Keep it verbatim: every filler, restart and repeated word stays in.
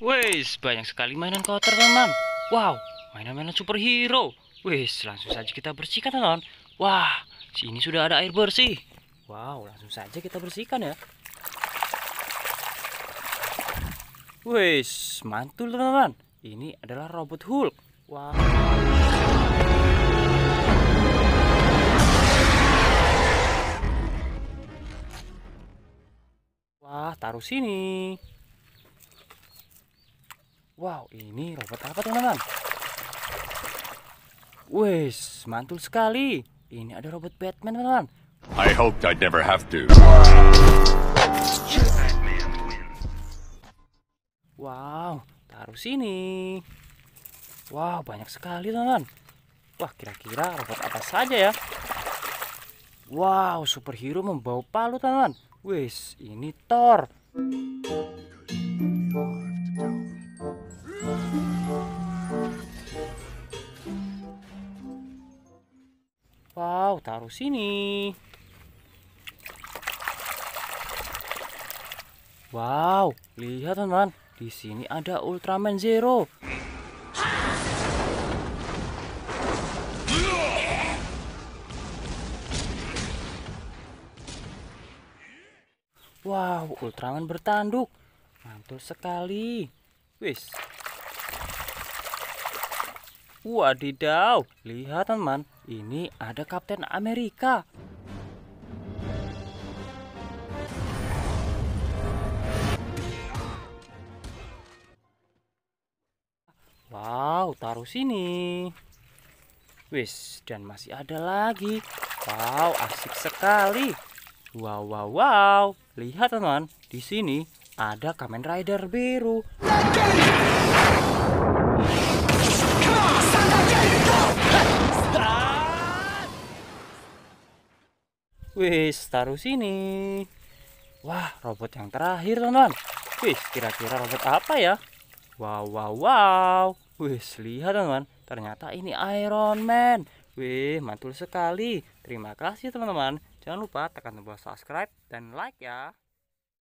Wes, banyak sekali mainan kotor, teman. Wow, mainan-mainan superhero. Wes, langsung saja kita bersihkan, teman. Wah, sini sudah ada air bersih. Wow, langsung saja kita bersihkan ya. Wes, mantul, teman-teman. Ini adalah robot Hulk. Wah. Wah, taruh sini. Wow, ini robot apa, teman-teman? Wes, mantul sekali. Ini ada robot Batman, teman-teman. I hoped I'd never have to. Wow, taruh sini. Wow, banyak sekali, teman-teman. Wah, kira-kira robot apa saja ya? Wow, superhero membawa palu, teman-teman. Wes, ini Thor. Wow, taruh sini. Wow, lihat, teman-teman. Di sini ada Ultraman Zero. Wow, Ultraman bertanduk. Mantul sekali. Wis. Wadidaw, lihat, teman. Ini ada Kapten Amerika. Wow, taruh sini. Wis, dan masih ada lagi. Wow, asik sekali. Wow, wow, wow. Lihat, teman. Di sini ada Kamen Rider biru. Wis, taruh sini. Wah, robot yang terakhir, teman. Wis, kira-kira robot apa ya? Wow, wow, wow. Wis, lihat, teman. Ternyata ini Iron Man. Wih, mantul sekali. Terima kasih, teman-teman. Jangan lupa tekan tombol subscribe dan like ya.